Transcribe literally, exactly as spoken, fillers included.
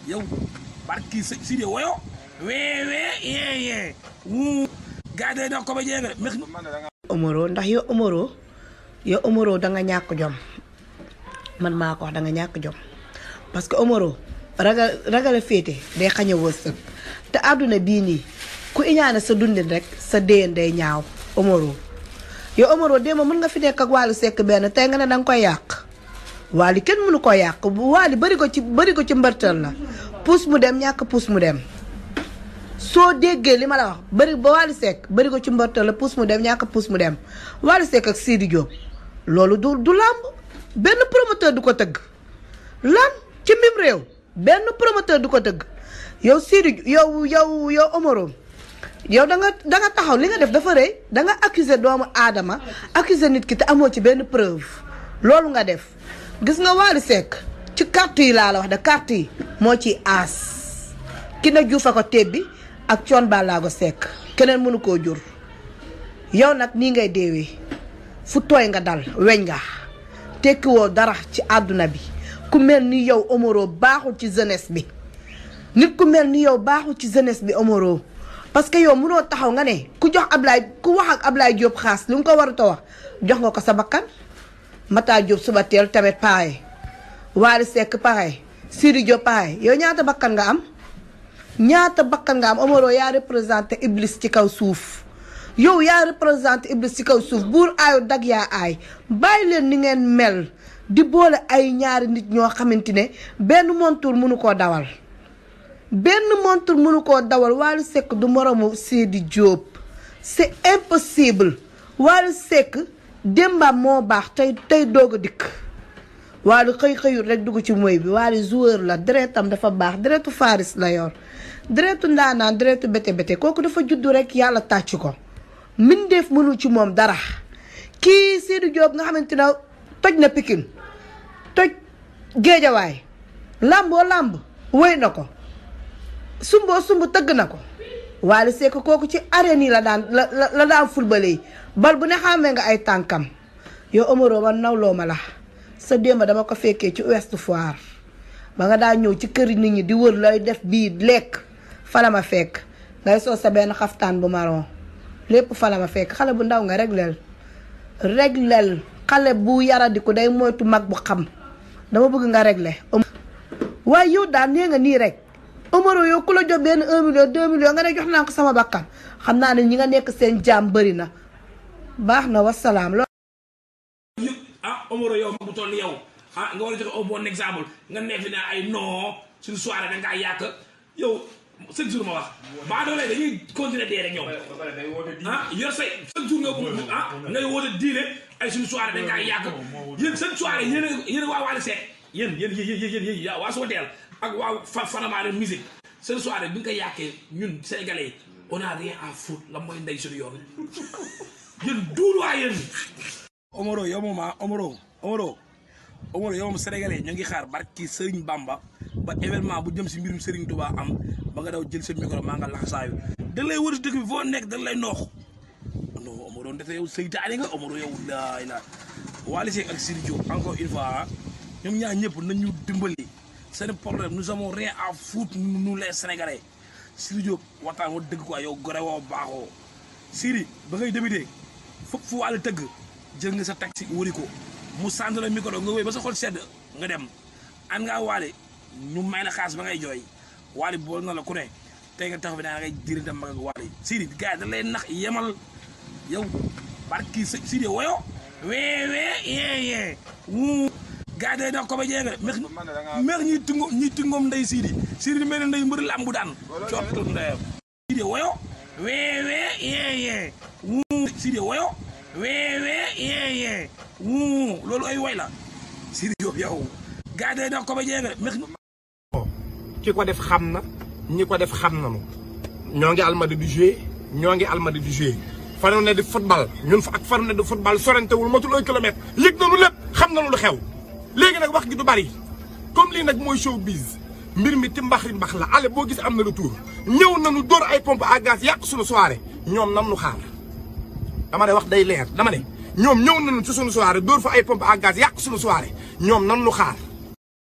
yow barki Sidi woyo wee wee yee yee wu gaa day dox ko ba jéega mex Omaro ndax yow Omaro yow Omaro da nga ñàkk jom man maa ko wax da nga ñàkk jom parce que Omaro ragal ragal a féete day xañ a wërsëg te àdduna bii nii ku iñaane sa dundin rek sa déen day ñaaw Omaro yow Omaro déema mën nga fi nekk ak Wally Seck benn tey nga ne danga koy yàq Wally kenn mënu ko yàq Wally bari ko ci bari ko ci mbërtal la puus mu dem ñàkk puus mu dem soo déggee li ma la wax bari ba Wally Seck bari ko ci mbërtal la puus mu dem ñàkk puus mu dem Wally Seck ak Sidi Diop loolu du du làmb benn promoteur du ko tëgg lan ci mim réew benn promoteur du ko tëgg yow Sidi yow yow yow Omaro yow da nga da nga taxaw li nga def dafa rëy da nga accuser doomu aadama accuser nit ki te amoo ci benn preuve loolu nga def gis nga Wally Seck ci carte yi laa la wax de carte yi moo ci aas ki na juufa ko tebbi ak coon balaago Seck keneen mënu koo jur yow nag nii ngay deewee fu tooy nga dal weñ nga tekkiwoo dara ci àdduna bi ku mel ni yow Omaro baaxul ci jeunesse bi nit ku mel ni yow baaxul ci jeunesse bi Omaro parce que yow mënoo taxaw nga ne ku jox Ablaye ku wax ak Ablaye Diop xaas li nga ko war a wax jox nga ko sa bakkan Mata Diop suba teel tamit pareil Wally Seck pareil Sidi Diop pareil yow ñaata bakkan nga am ñaata bakkan nga am Omaro yaa représenté Iblis ci kaw suuf yow yaa représenté Iblis ci kaw suuf buur aayu dag yaa aay bàyyi leen ni ngeen mel di boole ay ñaari nit ñoo xamante ne benn montour mënu koo dawal benn montour mënu koo dawal Wally Seck du moromu Sidi Diop c'est impossible Wally Seck démbaam moo baax tey tey doog a dikk Wally xëy xëyul rek dugg ci moy bi Wally joueur la deretam dafa baax deretu Faris la yor deretu ndaanaan deretu bete bete kooku dafa juddu rek yàlla tàcc ko mindeef mënul ci moom dara kii Sidi Diop nga xamante ne toj na Pikine toj Géejawaay làmboo làmb wéy na ko sumboo sumb tëgg na ko Wally Seck kooku ci arène yi la daan la la daan fulbalee bal bu ne xàmmee nga ay tànkam yow Omaro man nawloo ma la sa démb dama ko fekkee ci Ouest Foire ba nga daa ñëw ci kër nit ñi di wër lay def bii lekk fala ma fekk ngay soo sa benn xaftaan bu marron lépp fala ma fekk xale bu ndaw nga regleel regleel xale bu yaradiku day moytu mag bu xam dama bëgg nga régler waaye yow daal nee nga nii rek Omaro yow ku la jox benn un million deux millions nga ne jox naa ko sama bakkan xam naa ne ñi nga nekk seen jaam bëri na baax na wasalaam. ah Omaro yow mag bu toll yow ah nga war a joxe au bon exemple nga nekk fi ne ay non suñu soirée da ngaa yàq yow chaque jour ma wax baa doole dañuy continuer dee rek ñoom ah yor say chaque jour nga ah ngay woote diine ay suñu soirée da ngaa yàq yéen seen soirée yéen a yéen a waa Wally Seck yéen yéen yéen yéen yéen waa Sotel ak waa Fanamaare musique seen soirée bi nga ko yàqee ñun sénégalais yi on a rien à foutre la mooy ndey suñu yoon yéen duul waa yéen. Omaro yow moom ah Omaro Omaro Omaro yow moom sénégalais ñoo ngi xaar barki Serigne Bamba ba événement bu jëm si mbirum Serigne Touba am ba nga daw jël seen micro maa nga laxasaayu da lay wër si dëkk bi foo nekk da lay noox non Omaro ndete yow seytaane nga Omaro yow laay la Wally Seck ak Sidi Diop encore une fois ñoom ñaar ñëpp nañu dimbali seen problème nous avons rien à foutre nous les sénégalais Sidi Diop waxtaan wa dëgg quoi yow gore woo baaxoo Sidi ba ngay débuté fop fu Wally tëgg jël nga sa taxi wëri ko mu sant la micro nga wéy ba sa xol sedd nga dem an ngaa Wally ñu may la xaas ba ngay jooy Wally bool na la ku ne tey nga tax bi daa ngay dirinte mag ak Wally Sidi gars yi da lay nax yemal yow barki Sidi woyo wee wee yee yee wu gars yi day dox ko ba jéega mex mex ñuy tungo ñuy tungoom ndey Sidi Sidi mel ne ndey mbër lambu daan cottu ndeyam Sidi woyo wee wee yee yee wu Sidi woyo wee wee yee yee wu loolu ay woy la Sidi Diop yow gars yi day dox ko ba jéega mex ki ko def xam na ñi ko def xam nañu ñoo ngi Almadi di jouer ñoo ngi Almadi di jouer fanu ne di football ñun fa ak fanu ne di football sorentewul matul un kilomètre yëg nañu lépp xam nañu lu xew léegi nag wax gi du bari comme lii nag mooy showbiz mbir mi ti mbax ri mbax la ale boo gis am na retour ñëw nañu dóor ay pompe à gaz yàq suñu soirée ñoom nam nu xaar dama ne wax day leer dama ne ñoom ñëw nañu ci suñu soirée dóor fa ay pompe à gaz yàq suñu soirée ñoom nan nu xaar